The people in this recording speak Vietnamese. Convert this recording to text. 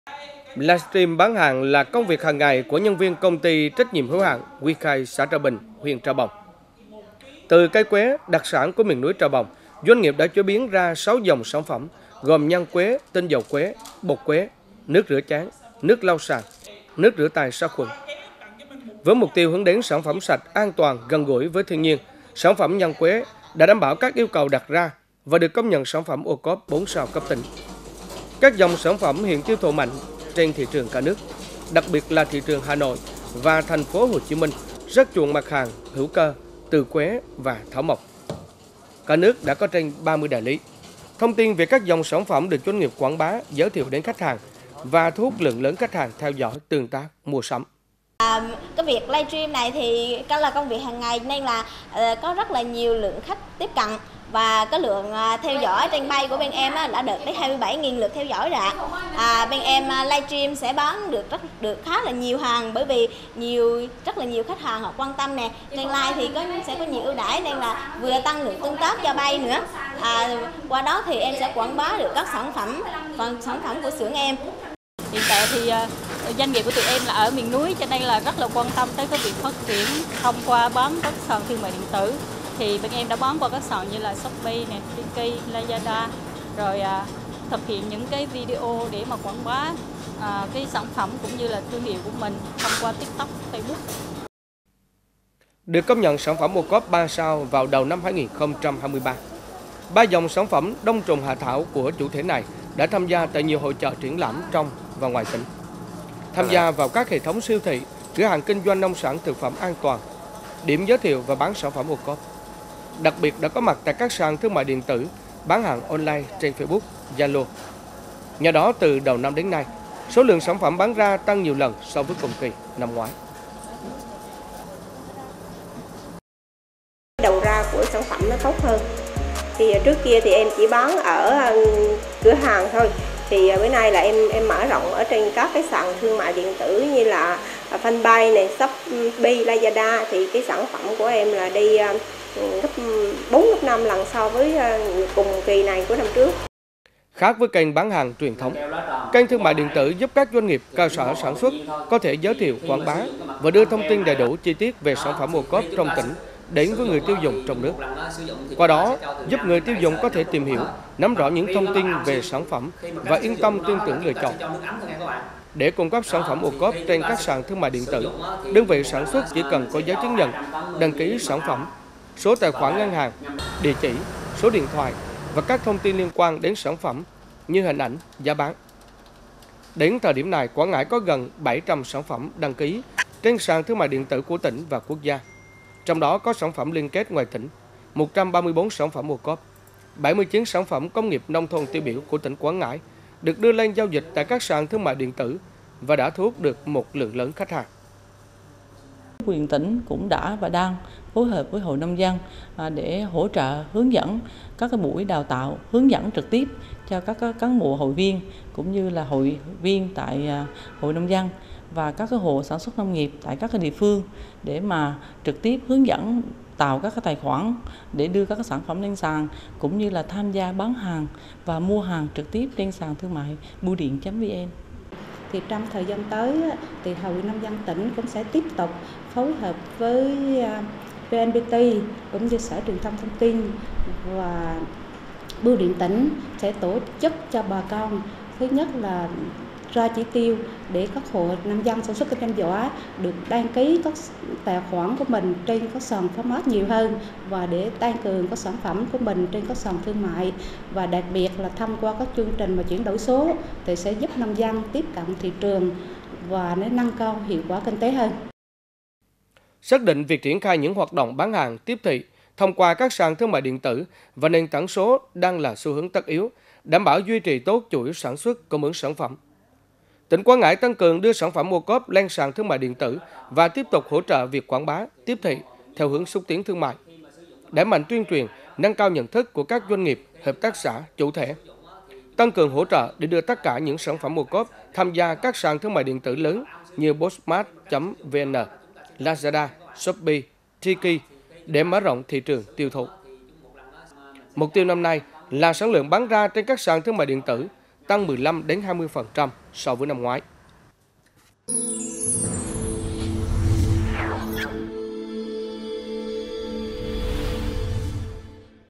Livestream bán hàng là công việc hàng ngày của nhân viên công ty trách nhiệm hữu hạn Quy Khai xã Trà Bình, huyện Trà Bồng. Từ cây quế đặc sản của miền núi Trà Bồng, doanh nghiệp đã chế biến ra 6 dòng sản phẩm gồm nhân quế, tinh dầu quế, bột quế, nước rửa chén, nước lau sàn, nước rửa tay sát khuẩn. Với mục tiêu hướng đến sản phẩm sạch, an toàn, gần gũi với thiên nhiên, sản phẩm nhân quế đã đảm bảo các yêu cầu đặt ra và được công nhận sản phẩm ô cốp 4 sao cấp tỉnh. Các dòng sản phẩm hiện tiêu thụ mạnh trên thị trường cả nước, đặc biệt là thị trường Hà Nội và thành phố Hồ Chí Minh rất chuộng mặt hàng hữu cơ từ quế và thảo mộc. Cả nước đã có trên 30 đại lý. Thông tin về các dòng sản phẩm được doanh nghiệp quảng bá, giới thiệu đến khách hàng và thu hút lượng lớn khách hàng theo dõi, tương tác, mua sắm. Cái việc livestream này thì là công việc hàng ngày nên là có rất là nhiều lượng khách tiếp cận và cái lượng theo dõi trên bay của bên em đã được đến 27.000 lượt theo dõi rồi. Bên em livestream sẽ bán được khá là nhiều hàng bởi vì rất là nhiều khách hàng họ quan tâm nè. Trên live thì sẽ có nhiều ưu đãi nên là vừa tăng lượng tương tác cho bay nữa. Qua đó thì em sẽ quảng bá được các sản phẩm của xưởng em. Hiện tại thì doanh nghiệp của tụi em là ở miền núi cho nên là rất là quan tâm tới cái việc phát triển thông qua bán các sàn thương mại điện tử. Thì bên em đã bán qua các sàn như là Shopee, Tiki, Lazada, rồi thực hiện những cái video để mà quảng bá cái sản phẩm cũng như là thương hiệu của mình thông qua TikTok, Facebook. Được công nhận sản phẩm ô cốp 3 sao vào đầu năm 2023. 3 dòng sản phẩm đông trùng hạ thảo của chủ thể này đã tham gia tại nhiều hội chợ triển lãm trong và ngoài tỉnh. Tham gia vào các hệ thống siêu thị, cửa hàng kinh doanh nông sản thực phẩm an toàn, điểm giới thiệu và bán sản phẩm ô cốp. Đặc biệt đã có mặt tại các sàn thương mại điện tử, bán hàng online trên Facebook, Zalo. Nhờ đó, từ đầu năm đến nay, số lượng sản phẩm bán ra tăng nhiều lần so với cùng kỳ năm ngoái. Đầu ra của sản phẩm nó tốt hơn. Thì trước kia thì em chỉ bán ở cửa hàng thôi. Thì bữa nay là em mở rộng ở trên các cái sàn thương mại điện tử như là Fanpage này, Shopee, Lazada, thì cái sản phẩm của em là đi gấp 4 gấp 5 lần so với cùng kỳ này của năm trước. Khác với kênh bán hàng truyền thống, kênh thương mại điện tử giúp các doanh nghiệp, cơ sở sản xuất có thể giới thiệu, quảng bá và đưa thông tin đầy đủ chi tiết về sản phẩm ô cốp trong tỉnh đến với người tiêu dùng trong nước. Qua đó, giúp người tiêu dùng có thể tìm hiểu, nắm rõ những thông tin về sản phẩm và yên tâm tin tưởng lựa chọn. Để cung cấp sản phẩm ô cốp trên các sàn thương mại điện tử, đơn vị sản xuất chỉ cần có giấy chứng nhận, đăng ký sản phẩm, số tài khoản ngân hàng, địa chỉ, số điện thoại và các thông tin liên quan đến sản phẩm như hình ảnh, giá bán. Đến thời điểm này, Quảng Ngãi có gần 700 sản phẩm đăng ký trên sàn thương mại điện tử của tỉnh và quốc gia. Trong đó có sản phẩm liên kết ngoài tỉnh, 134 sản phẩm ô cốp, 79 sản phẩm công nghiệp nông thôn tiêu biểu của tỉnh Quảng Ngãi được đưa lên giao dịch tại các sàn thương mại điện tử và đã thu hút được một lượng lớn khách hàng. Huyện tỉnh cũng đã và đang phối hợp với Hội Nông dân để hỗ trợ hướng dẫn các cái buổi đào tạo, hướng dẫn trực tiếp cho các cán bộ hội viên cũng như là hội viên tại Hội Nông dân và các cái hộ sản xuất nông nghiệp tại các cái địa phương để mà trực tiếp hướng dẫn tạo các cái tài khoản để đưa các cái sản phẩm lên sàn cũng như là tham gia bán hàng và mua hàng trực tiếp trên sàn thương mại bưu điện.vn. Thì trong thời gian tới thì Hội Nông dân tỉnh cũng sẽ tiếp tục phối hợp với VNPT cũng như Sở Truyền thông Thông tin và Bưu điện tỉnh sẽ tổ chức cho bà con, thứ nhất là ra chỉ tiêu để các hộ nông dân sản xuất kinh doanh giỏi được đăng ký các tài khoản của mình trên các sàn format nhiều hơn và để tăng cường các sản phẩm của mình trên các sàn thương mại, và đặc biệt là thông qua các chương trình mà chuyển đổi số thì sẽ giúp nông dân tiếp cận thị trường và để nâng cao hiệu quả kinh tế hơn. Xác định việc triển khai những hoạt động bán hàng tiếp thị thông qua các sàn thương mại điện tử và nền tảng số đang là xu hướng tất yếu, đảm bảo duy trì tốt chuỗi sản xuất cung ứng sản phẩm. Tỉnh Quảng Ngãi tăng cường đưa sản phẩm ô cốp lên sàn thương mại điện tử và tiếp tục hỗ trợ việc quảng bá, tiếp thị theo hướng xúc tiến thương mại, đẩy mạnh tuyên truyền, nâng cao nhận thức của các doanh nghiệp, hợp tác xã, chủ thể, tăng cường hỗ trợ để đưa tất cả những sản phẩm ô cốp tham gia các sàn thương mại điện tử lớn như Postmart.vn, Lazada, Shopee, Tiki để mở rộng thị trường tiêu thụ. Mục tiêu năm nay là sản lượng bán ra trên các sàn thương mại điện tử tăng 15 đến 20% so với năm ngoái.